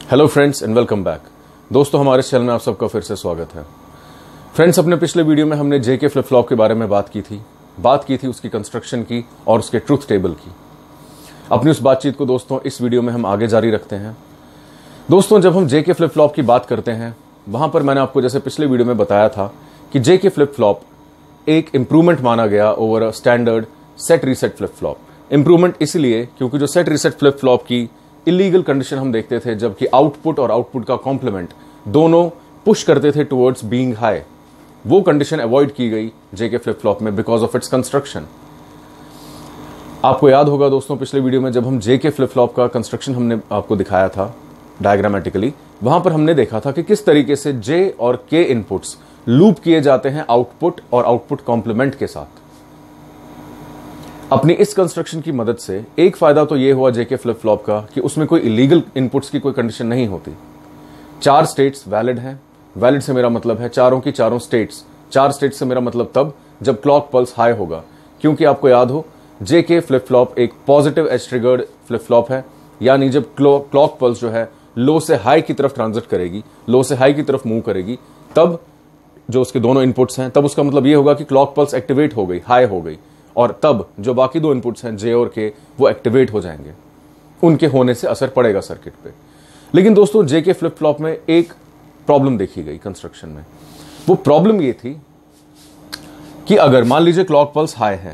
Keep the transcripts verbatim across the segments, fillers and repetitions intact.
Hello friends and welcome back. दोस्तों, हमारे channel में आप सबका फिर से स्वागत है। फ्रेंड्स, अपने पिछले वीडियो में हमने जेके फ्लिप फ्लॉप के बारे में बात की थी बात की थी उसकी कंस्ट्रक्शन की और उसके ट्रूथ टेबल की। अपनी उस बातचीत को दोस्तों इस वीडियो में हम आगे जारी रखते हैं। दोस्तों, जब हम जेके फ्लिप फ्लॉप की बात करते हैं, वहां पर मैंने आपको जैसे पिछले वीडियो में बताया था कि जेके फ्लिप फ्लॉप एक इंप्रूवमेंट माना गया over a standard set reset flip flop. Improvement इसलिए क्योंकि जो सेट रीसेट फ्लिप फ्लॉप की इलीगल कंडीशन हम देखते थे, जबकि आउटपुट और आउटपुट का कॉम्प्लीमेंट दोनों पुश करते थे टुवर्ड्स बीइंग हाई, वो कंडीशन अवॉइड की गई जेके फ्लिप फ्लॉप में बिकॉज ऑफ इट्स कंस्ट्रक्शन। आपको याद होगा दोस्तों, पिछले वीडियो में जब हम जेके फ्लिप फ्लॉप का कंस्ट्रक्शन हमने आपको दिखाया था डायग्रामेटिकली, वहां पर हमने देखा था कि किस तरीके से जे और के इनपुट्स लूप किए जाते हैं आउटपुट और आउटपुट कॉम्प्लीमेंट के साथ। अपनी इस कंस्ट्रक्शन की मदद से एक फायदा तो यह हुआ जेके फ्लिप फ्लॉप का कि उसमें कोई इलीगल इनपुट्स की कोई कंडीशन नहीं होती। चार स्टेट्स वैलिड हैं। वैलिड से मेरा मतलब है चारों की चारों स्टेट्स। चार स्टेट्स से मेरा मतलब तब जब क्लॉक पल्स हाई होगा, क्योंकि आपको याद हो जेके फ्लिप फ्लॉप एक positive edge triggered flip flop है, यानी जब क्लॉक पल्स जो है लो से हाई की तरफ ट्रांजिट करेगी, लो से हाई की तरफ मूव करेगी, तब जो उसके दोनों इनपुट्स हैं, तब उसका मतलब यह होगा कि क्लॉक पल्स एक्टिवेट हो गई, हाई हो गई, और तब जो बाकी दो इनपुट्स हैं जे और के, वो एक्टिवेट हो जाएंगे। उनके होने से असर पड़ेगा सर्किट पे। लेकिन दोस्तों, जेके फ्लिप फ्लॉप में एक प्रॉब्लम देखी गई कंस्ट्रक्शन में। वो प्रॉब्लम ये थी कि अगर मान लीजिए क्लॉक पल्स हाई है,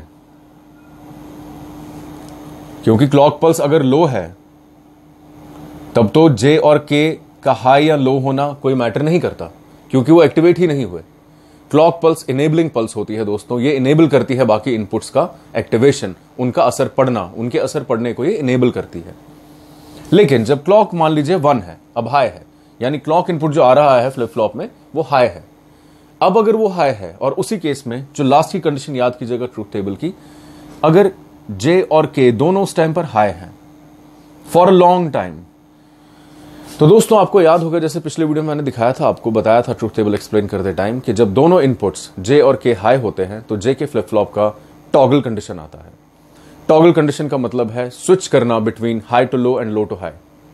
क्योंकि क्लॉक पल्स अगर लो है तब तो जे और के का हाई या लो होना कोई मैटर नहीं करता, क्योंकि वो एक्टिवेट ही नहीं हुए। क्लॉक पल्स इनेबलिंग पल्स होती है दोस्तों, ये इनेबल करती है बाकी इनपुट्स का एक्टिवेशन, उनका असर पड़ना, उनके असर पड़ने को ये इनेबल करती है। लेकिन जब क्लॉक मान लीजिए वन है, अब हाई है, यानी क्लॉक इनपुट जो आ रहा है फ्लिप फ्लॉप में वो हाई है। अब अगर वो हाई है, और उसी केस में जो लास्ट की कंडीशन याद कीजिएगा ट्रूथ टेबल की, अगर जे और के दोनों उस टाइम पर हाई हैं फॉर अ लॉन्ग टाइम, तो दोस्तों आपको याद होगा जैसे पिछले वीडियो में मैंने दिखाया था, आपको बताया था ट्रूथ टेबल एक्सप्लेन करते टाइम कि जब दोनों इनपुट्स जे और के हाई होते हैं तो जे के फ्लिप फ्लॉप का टॉगल कंडीशन आता है। टॉगल कंडीशन का मतलब है स्विच करना between high to low and low to high,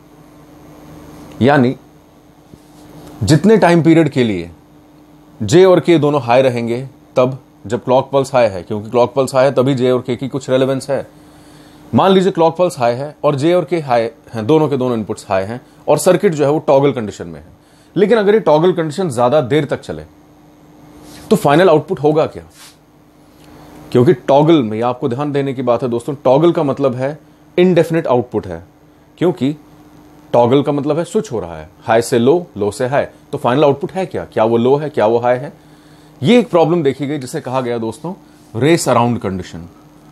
यानी जितने टाइम पीरियड के लिए जे और के दोनों हाई रहेंगे, तब जब क्लॉक पल्स हाई है, क्योंकि क्लॉक पल्स हाई है तभी जे और के की कुछ रेलेवेंस है। मान लीजिए क्लॉक पल्स हाई है और जे और के हाई हैं, दोनों के दोनों इनपुट्स हाई हैं और सर्किट जो है वो टॉगल कंडीशन में है। लेकिन अगर ये टॉगल कंडीशन ज्यादा देर तक चले तो फाइनल आउटपुट होगा क्या? क्योंकि टॉगल में, आपको ध्यान देने की बात है दोस्तों, टॉगल का मतलब है इनडेफिनिट आउटपुट है, क्योंकि टॉगल का मतलब है स्विच हो रहा है हाई से लो, लो से हाई, तो फाइनल आउटपुट है क्या? क्या वो लो है, क्या वो हाई है? ये एक प्रॉब्लम देखी गई जिसे कहा गया दोस्तों रेस अराउंड कंडीशन।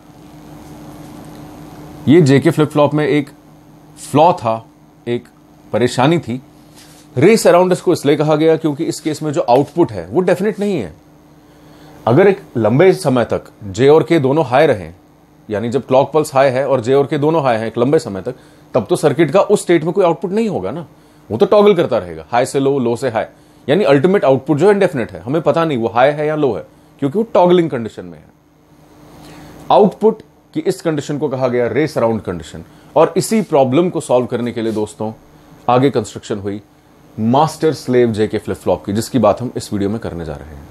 ये जेके फ्लिप फ्लॉप में एक फ्लॉ था, एक परेशानी थी। रेस अराउंड इसको इसलिए कहा गया क्योंकि इस केस में जो आउटपुट है वो डेफिनेट नहीं है। अगर एक लंबे समय तक जे और के दोनों हाई रहे, यानी जब क्लॉक पल्स हाई है और जे और के दोनों हाई हैं एक लंबे समय तक, तब तो सर्किट का उस स्टेट में कोई आउटपुट नहीं होगा ना, वो तो टॉगल करता रहेगा हाई से लो, लो से हाई, यानी अल्टीमेट आउटपुट जो इंडेफिनिट है, हमें पता नहीं वो हाई है या लो है, क्योंकि वो टॉगलिंग कंडीशन में है। आउटपुट कि इस कंडीशन को कहा गया रेस अराउंड कंडीशन, और इसी प्रॉब्लम को सॉल्व करने के लिए दोस्तों आगे कंस्ट्रक्शन हुई master slave JK flip flop की, जिसकी बात हम इस वीडियो में करने जा रहे हैं।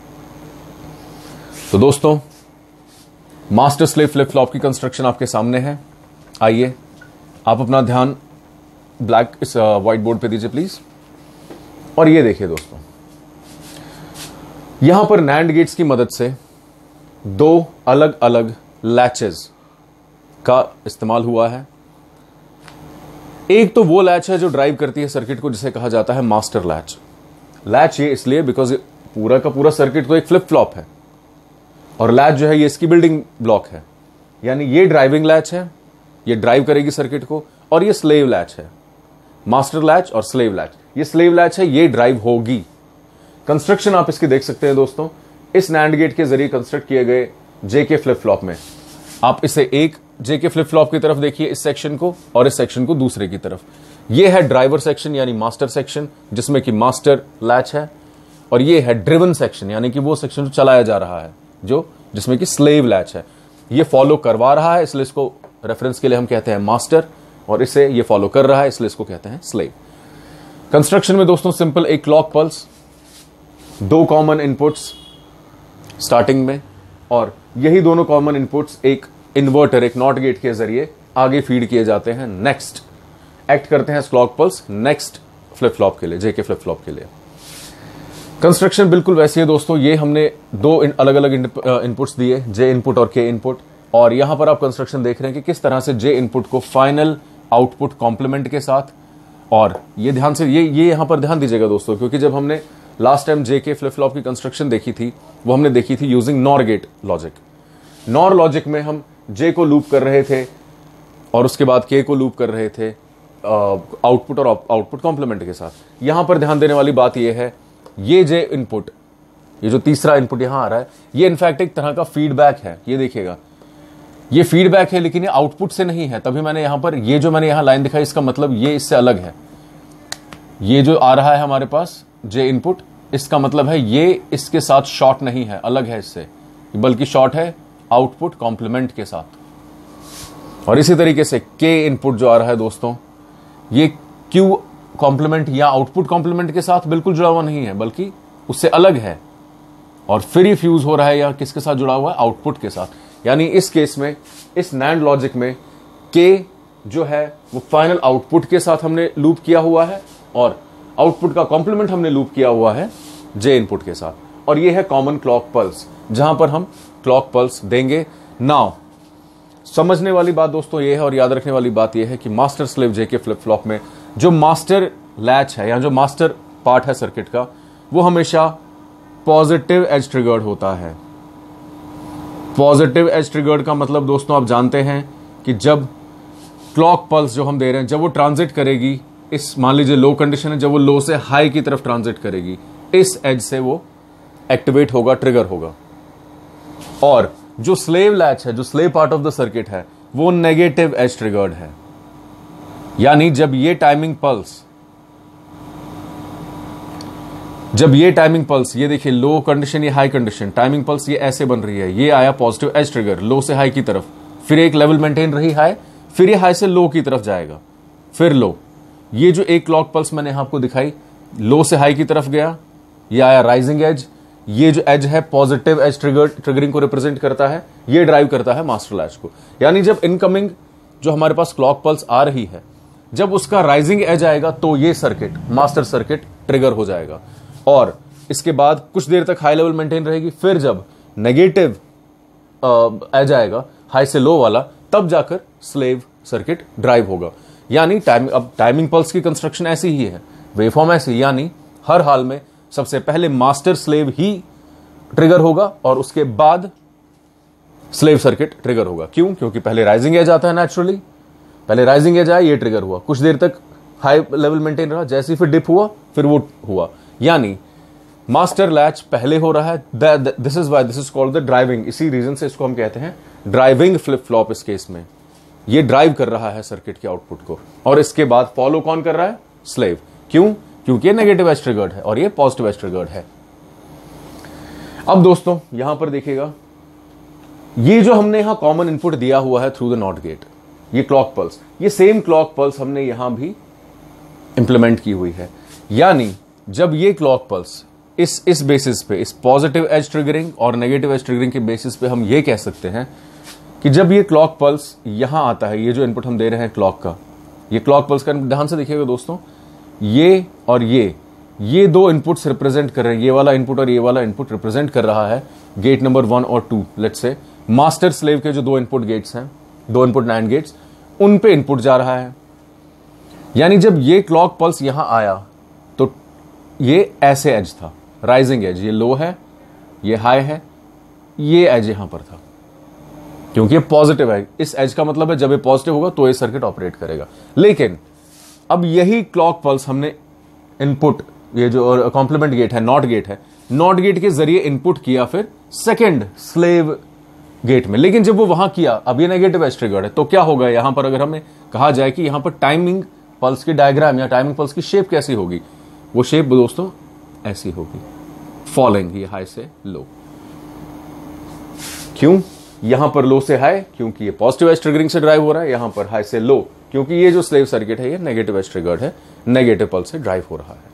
तो दोस्तों, मास्टर स्लेव फ्लिप फ्लॉप की कंस्ट्रक्शन आपके सामने है। आइए आप अपना ध्यान ब्लैक इस व्हाइट बोर्ड पे दीजिए प्लीज, और ये देखिए दोस्तों, यहां पर नैंड गेट्स की मदद से दो अलग अलग लैचेस का इस्तेमाल हुआ है। एक तो वो लैच है जो ड्राइव करती है सर्किट को, जिसे कहा जाता है मास्टर लैच। लैच ये इसलिए बिकॉज पूरा का पूरा सर्किट तो एक फ्लिप फ्लॉप है, और लैच जो है ये इसकी बिल्डिंग ब्लॉक है, यानी ये ड्राइविंग लैच है, ये ड्राइव करेगी सर्किट को, और ये स्लेव लैच है। मास्टर लैच और स्लेव लैच, ये स्लेव लैच है, ये ड्राइव होगी। कंस्ट्रक्शन आप इसकी देख सकते हैं दोस्तों, इस नैंड गेट के जरिए कंस्ट्रक्ट किए गए जेके फ्लिप फ्लॉप में। आप इसे एक जेके फ्लिप फ्लॉप की तरफ देखिए, इस सेक्शन को, और इस सेक्शन को दूसरे की तरफ। यह है ड्राइवर सेक्शन यानी मास्टर सेक्शन, जिसमें कि मास्टर लैच है, और यह है ड्रिवन सेक्शन यानी कि वो सेक्शन जो चलाया जा रहा है, जो जिसमें कि स्लेव लैच है। ये फॉलो करवा रहा है, इसलिए इसको रेफरेंस के लिए हम कहते हैं मास्टर, और इसे ये फॉलो कर रहा है, इसलिए इसको कहते हैं स्लेव। कंस्ट्रक्शन में दोस्तों सिंपल एक क्लॉक पल्स, दो कॉमन इनपुट्स स्टार्टिंग में, और यही दोनों कॉमन इनपुट्स एक इन्वर्टर, एक नॉट गेट के जरिए आगे फीड किए जाते हैं, नेक्स्ट एक्ट करते हैं clock pulse next flip flop के लिए, जे के फ्लिप फ्लॉप के लिए। कंस्ट्रक्शन बिल्कुल वैसी है दोस्तों। ये हमने दो अलग अलग इनपुट्स दिए, जे इनपुट और के इनपुट, और यहां पर आप कंस्ट्रक्शन देख रहे हैं कि किस तरह से जे इनपुट को फाइनल आउटपुट कॉम्प्लीमेंट के साथ, और ये ध्यान से ये ये यहां पर ध्यान दीजिएगा दोस्तों, क्योंकि जब हमने लास्ट टाइम जे के फ्लिप फ्लॉप की कंस्ट्रक्शन देखी थी वो हमने देखी थी using NOR gate logic. NOR logic में हम जे को लूप कर रहे थे और उसके बाद के को लूप कर रहे थे आउटपुट और आउटपुट कॉम्प्लीमेंट के साथ। यहां पर ध्यान देने वाली बात यह है, ये जे इनपुट, ये जो तीसरा इनपुट यहां आ रहा है, ये इनफैक्ट एक तरह का फीडबैक है। ये देखिएगा, ये फीडबैक है लेकिन ये आउटपुट से नहीं है। तभी मैंने यहां पर ये जो मैंने यहां लाइन दिखाई, इसका मतलब ये इससे अलग है। ये जो आ रहा है हमारे पास जे इनपुट, इसका मतलब है ये इसके साथ शॉर्ट नहीं है, अलग है इससे, बल्कि शॉर्ट है आउटपुट कॉम्प्लीमेंट के साथ। और इसी तरीके से के इनपुट जो आ रहा है दोस्तों, ये क्यू कॉम्प्लीमेंट या आउटपुट कॉम्प्लीमेंट के साथ बिल्कुल जुड़ा हुआ नहीं है, बल्कि उससे अलग है, और फिर ही फ्यूज हो रहा है या किसके साथ जुड़ा हुआ है, आउटपुट के साथ। यानी इस केस में, इस नैंड लॉजिक में के जो है वो फाइनल आउटपुट के साथ हमने लूप किया हुआ है, और आउटपुट का कॉम्प्लीमेंट हमने लूप किया हुआ है जे इनपुट के साथ। और ये है कॉमन क्लॉक पल्स, जहां पर हम क्लॉक पल्स देंगे। नाउ समझने वाली बात दोस्तों ये है, और याद रखने वाली बात ये है कि master slave J K flip flop में जो मास्टर लैच है या जो मास्टर पार्ट है सर्किट का, वो हमेशा पॉजिटिव एज ट्रिगर्ड होता है। पॉजिटिव एज ट्रिगर्ड का मतलब दोस्तों आप जानते हैं कि जब क्लॉक पल्स जो हम दे रहे हैं, जब वो ट्रांजिट करेगी, इस मान लीजिए लो कंडीशन है, जब वो लो से हाई की तरफ ट्रांजिट करेगी, इस एज से वो एक्टिवेट होगा, ट्रिगर होगा। और जो स्लेव लैच है, जो slave part of the circuit है, वो नेगेटिव एज ट्रिगर्ड है। यानी जब ये टाइमिंग पल्स जब ये टाइमिंग पल्स, ये देखिए लो कंडीशन, ये हाई कंडीशन, टाइमिंग पल्स ये ऐसे बन रही है, ये आया पॉजिटिव एज ट्रिगर लो से हाई की तरफ, फिर एक लेवल मेंटेन रही हाई, फिर ये हाई से लो की तरफ जाएगा, फिर लो। ये जो एक क्लॉक पल्स मैंने आपको दिखाई, लो से हाई की तरफ गया, ये आया राइजिंग एज, ये जो एज है पॉजिटिव एज ट्रिगर ट्रिगरिंग को रिप्रेजेंट करता है, ये ड्राइव करता है मास्टर लैच को। यानी जब इनकमिंग जो हमारे पास क्लॉक पल्स आ रही है, जब उसका राइजिंग एज आएगा तो ये सर्किट, मास्टर सर्किट ट्रिगर हो जाएगा, और इसके बाद कुछ देर तक हाई लेवल मेंटेन रहेगी। फिर जब नेगेटिव एज आएगा, हाई से लो वाला, तब जाकर स्लेव सर्किट ड्राइव होगा। यानी टाइम अब टाइमिंग पल्स की कंस्ट्रक्शन ऐसी ही है, वेवफॉर्म ऐसी, यानी हर हाल में सबसे पहले मास्टर स्लेव ही ट्रिगर होगा और उसके बाद स्लेव सर्किट ट्रिगर होगा। क्यों? क्योंकि पहले राइजिंग एज आता है नेचुरली, पहले राइजिंग एज आया, ये ट्रिगर हुआ, कुछ देर तक हाई लेवल मेंटेन रहा, जैसे ही फिर डिप हुआ फिर वो हुआ। यानी मास्टर लैच पहले हो रहा है, this is why this is called the driving, इसी रीजन से इसको हम कहते हैं ड्राइविंग फ्लिप फ्लॉप। इस केस में ये ड्राइव कर रहा है सर्किट के आउटपुट को, और इसके बाद फॉलो कौन कर रहा है? स्लेव। क्यों? क्योंकि ये नेगेटिव एज ट्रिगर्ड है और ये पॉजिटिव एज ट्रिगर्ड है। अब दोस्तों यहां पर देखिएगा, ये जो हमने यहां कॉमन इनपुट दिया हुआ है थ्रू द नॉट गेट, ये क्लॉक पल्स, ये सेम क्लॉक पल्स हमने यहां भी इंप्लीमेंट की हुई है। यानी जब ये क्लॉक पल्स इस इस बेसिस पे, इस पॉजिटिव एज ट्रिगरिंग और नेगेटिव एज ट्रिगरिंग के बेसिस पे हम ये कह सकते हैं कि जब ये क्लॉक पल्स यहां आता है, ये जो इनपुट हम दे रहे हैं क्लॉक का, ये क्लॉक पल्स का ध्यान से देखिएगा दोस्तों, ये और ये ये दो इनपुट्स रिप्रेजेंट कर रहे हैं, ये वाला इनपुट और ये वाला इनपुट रिप्रेजेंट कर रहा है गेट नंबर वन और two. Let's say master slave के जो दो इनपुट गेट्स हैं, दो इनपुट नैंड गेट्स, उन पे इनपुट जा रहा है। यानी जब ये क्लॉक पल्स यहां आया तो ये ऐसे एज था, राइजिंग एज, ये लो है, ये हाई है, ये एज यहां पर था, क्योंकि ये पॉजिटिव है। इस एज का मतलब है जब ये पॉजिटिव होगा तो ये सर्किट ऑपरेट करेगा। लेकिन अब यही क्लॉक पल्स हमने इनपुट, ये जो कॉम्प्लीमेंट गेट है, नॉट गेट है, नॉट गेट के जरिए इनपुट किया फिर सेकेंड स्लेव गेट में। लेकिन जब वो वहां किया, अब ये नेगेटिव एज ट्रिगर्ड है, तो क्या होगा यहां पर? अगर हमें कहा जाए कि यहां पर टाइमिंग पल्स की डायग्राम या टाइमिंग पल्स की शेप कैसी होगी, वो शेप दोस्तों ऐसी होगी, फॉलोइंग, ये हाई से लो। क्यों? यहां पर लो से हाई क्योंकि ये पॉजिटिव एज ट्रिगरिंग से ड्राइव हो रहा है, यहां पर हाई से लो क्योंकि ये जो स्लेव सर्किट है ये नेगेटिव एज ट्रिगर्ड है, नेगेटिव पल्स से ड्राइव हो रहा है।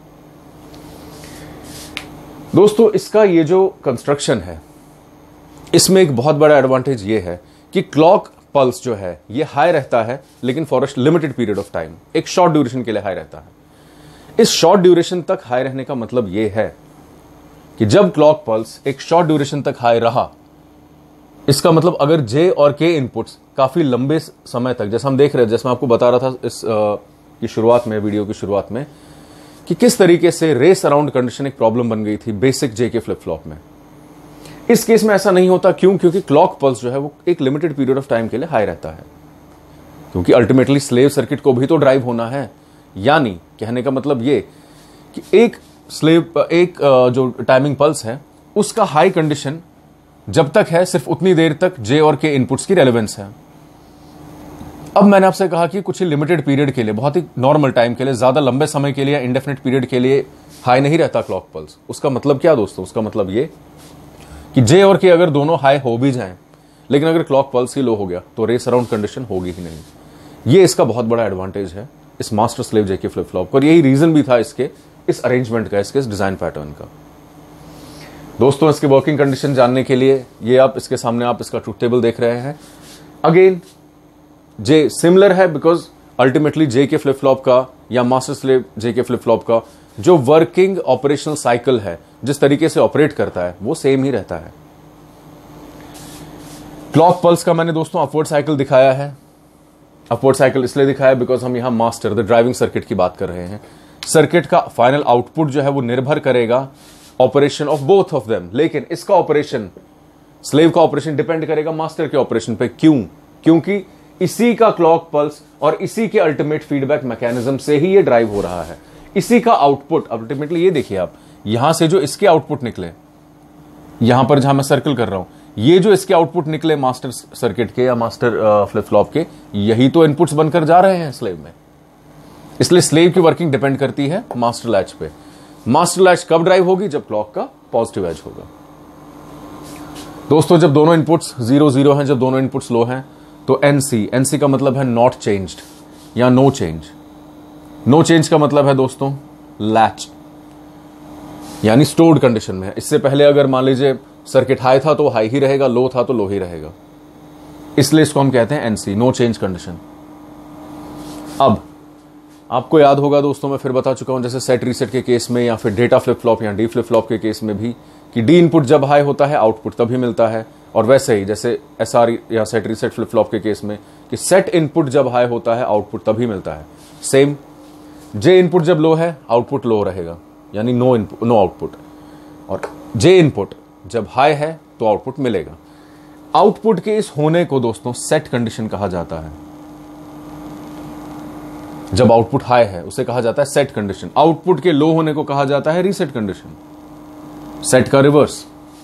दोस्तों इसका ये जो कंस्ट्रक्शन है इसमें एक बहुत बड़ा एडवांटेज ये है कि क्लॉक पल्स जो है ये हाई रहता है, लेकिन for a limited period of time, एक शॉर्ट ड्यूरेशन के लिए हाई रहता है। इस शॉर्ट ड्यूरेशन तक हाई रहने का मतलब ये है कि जब क्लॉक पल्स एक शॉर्ट ड्यूरेशन तक हाई रहा, इसका मतलब अगर जे और के इनपुट्स काफी लंबे समय तक, जैसे हम देख रहे हैं, जैसे मैं आपको बता रहा था इस आ, की शुरुआत में, वीडियो की शुरुआत में, कि किस तरीके से रेस अराउंड कंडीशन एक प्रॉब्लम बन गई थी बेसिक जे के फ्लिप फ्लॉप में। इस केस में ऐसा नहीं होता, क्यों? क्योंकि क्लॉक पल्स जो है वो एक लिमिटेड पीरियड ऑफ टाइम के लिए हाई रहता है, क्योंकि अल्टीमेटली स्लेव सर्किट को भी तो ड्राइव होना है। यानी कहने का मतलब ये कि एक स्लेव एक जो टाइमिंग पल्स है उसका हाई कंडीशन जब तक है सिर्फ उतनी देर तक जे और के इनपुट्स की रेलेवेंस है। अब मैंने आपसे कहा कि कुछ ही लिमिटेड पीरियड के लिए, बहुत ही नॉर्मल टाइम के लिए, ज्यादा लंबे समय के लिए, इंडेफिनिट पीरियड के लिए हाई नहीं रहता क्लॉक पल्स। उसका मतलब क्या दोस्तों? उसका मतलब ये कि जे और के अगर दोनों हाई हो भी जाएं, लेकिन अगर क्लॉक पल्स ही लो हो गया तो रेस अराउंड कंडीशन होगी ही नहीं। ये इसका बहुत बड़ा एडवांटेज है इस master slave J K flip flop, और यही रीजन भी था इसके इस अरेंजमेंट का, इसके इस डिजाइन पैटर्न का। दोस्तों इसके वर्किंग कंडीशन जानने के लिए ये आप इसके सामने आप इसका ट्रूथ टेबल देख रहे हैं। अगेन जे सिमिलर है because ultimately J K flip flop का या master slave J K flip flop का जो वर्किंग ऑपरेशनल साइकिल है, जिस तरीके से ऑपरेट करता है, वो सेम ही रहता है। क्लॉक पल्स का मैंने दोस्तों अपवर्ड साइकिल दिखाया है। अपवर्ड साइकिल इसलिए दिखाया बिकॉज हम यहां मास्टर द ड्राइविंग सर्किट की बात कर रहे हैं। सर्किट का फाइनल आउटपुट जो है वो निर्भर करेगा operation of both of them, लेकिन इसका ऑपरेशन, स्लेव का ऑपरेशन डिपेंड करेगा मास्टर के ऑपरेशन पे। क्यों? क्योंकि इसी का क्लॉक पल्स और इसी के अल्टीमेट फीडबैक मैकेनिज्म से ही ये ड्राइव हो रहा है। इसी का आउटपुट अल्टीमेटली, ये देखिए आप, यहां से जो इसके आउटपुट निकले, यहां पर जहां मैं सर्कल कर रहा हूं, ये जो इसके आउटपुट निकले मास्टर सर्किट के या मास्टर फ्लिप फ्लॉप के, यही तो इनपुट्स बनकर जा रहे हैं स्लेव में। इसलिए स्लेव की वर्किंग डिपेंड करती है मास्टर लैच पे। मास्टर लैच कब ड्राइव होगी? जब क्लॉक का पॉजिटिव एज होगा। दोस्तों जब दोनों इनपुट्स जीरो जीरो हैं, जब दोनों इनपुट्स लो हैं, तो एनसी, एनसी का मतलब है नॉट चेंज्ड या नो चेंज। नो चेंज का मतलब है दोस्तों लैच, यानी स्टोर्ड कंडीशन में है। इससे पहले अगर मान लीजिए सर्किट हाई था तो हाई ही रहेगा, लो था तो लो ही रहेगा, इसलिए इसको हम कहते हैं एनसी, नो चेंज कंडीशन। अब आपको याद होगा दोस्तों, मैं फिर बता चुका हूं, जैसे सेट रीसेट के केस में या फिर डेटा फ्लिप फ्लॉप या डी फ्लिप फ्लॉप के केस में भी, कि डी इनपुट जब हाई होता है आउटपुट तभी मिलता है। और वैसे ही जैसे एसआर या सेट रीसेट फ्लिप फ्लॉप के केस में कि सेट इनपुट जब हाई होता है आउटपुट तभी मिलता है। सेम जे इनपुट जब लो है आउटपुट लो रहेगा, यानी नो इनपुट नो आउटपुट, और जे इनपुट जब हाई है तो आउटपुट मिलेगा। आउटपुट के इस होने को दोस्तों सेट कंडीशन कहा जाता है। जब आउटपुट हाई है उसे कहा जाता है सेट कंडीशन। आउटपुट के लो होने को कहा जाता है रीसेट कंडीशन, सेट का रिवर्स।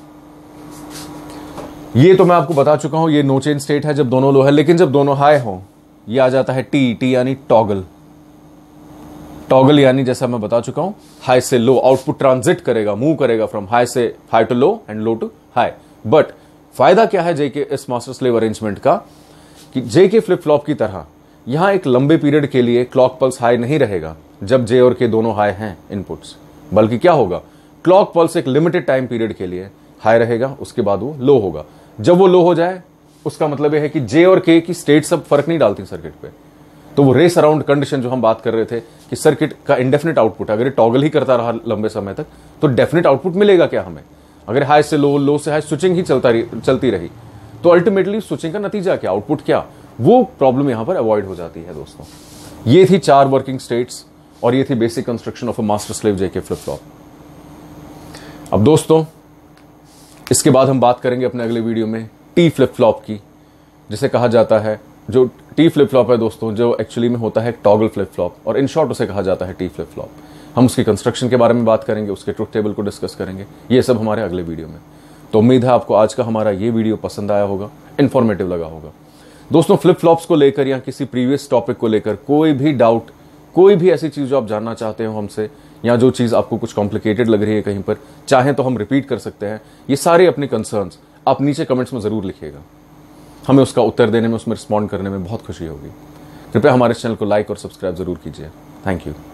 ये तो मैं आपको बता चुका हूं, ये नो चेंज स्टेट है जब दोनों लो है, लेकिन जब दोनों हाई हो ये आ जाता है टी, टी यानी टॉगल। टॉगल यानी जैसा मैं बता चुका हूं, हाई से लो आउटपुट ट्रांजिट करेगा, मूव करेगा फ्रॉम हाई से high to low and low to high. But फायदा क्या है जे के इस मास्टर स्लेव अरेंजमेंट का, कि जे के फ्लिप फ्लॉप की तरह यहां एक लंबे पीरियड के लिए क्लॉक पल्स हाई नहीं रहेगा जब जे और के दोनों हाई हैं इनपुट्स, बल्कि क्या होगा, क्लॉक पल्स एक लिमिटेड टाइम पीरियड के लिए हाई रहेगा, उसके बाद वो लो होगा। जब वो लो हो जाए उसका मतलब यह है कि जे और के की स्टेट सब फर्क नहीं डालती सर्किट पे, तो वो रेस अराउंड कंडीशन जो हम बात कर रहे थे कि सर्किट का इंडेफिनिट आउटपुट, अगर टॉगल ही करता रहा लंबे समय तक तो डेफिनेट आउटपुट मिलेगा क्या हमें? अगर हाई से लो, लो से हाई स्विचिंग ही चलता रही चलती रही तो अल्टीमेटली स्विचिंग का नतीजा क्या, आउटपुट क्या, वो प्रॉब्लम यहां पर अवॉइड हो जाती है दोस्तों। ये थी चार वर्किंग स्टेट्स और ये थी basic construction of a master slave J K flip flop. अब दोस्तों इसके बाद हम बात करेंगे अपने अगले वीडियो में टी फ्लिप फ्लॉप की, जिसे कहा जाता है, जो टी फ्लिप फ्लॉप है दोस्तों, जो एक्चुअली में होता है टॉगल फ्लिप फ्लॉप, और इन शॉर्ट उसे कहा जाता है टी फ्लिप फ्लॉप। हम उसकी कंस्ट्रक्शन के बारे में बात करेंगे, उसके ट्रुथ टेबल को डिस्कस करेंगे, ये सब हमारे अगले वीडियो में। तो उम्मीद है आपको आज का हमारा ये वीडियो पसंद आया होगा, इंफॉर्मेटिव लगा होगा। दोस्तों फ्लिप फ्लॉप्स को लेकर या किसी प्रीवियस टॉपिक को लेकर कोई भी डाउट, कोई भी ऐसी चीज जो आप जानना चाहते हो हमसे, या जो चीज आपको कुछ कॉम्प्लिकेटेड लग रही है कहीं पर, चाहें तो हम रिपीट कर सकते हैं। ये सारे अपने कंसर्न्स आप नीचे कमेंट्स में जरूर लिखिएगा, हमें उसका उत्तर देने में, उसमें रिस्पॉन्ड करने में बहुत खुशी होगी। कृपया हमारे चैनल को लाइक और सब्सक्राइब जरूर कीजिए। Thank you.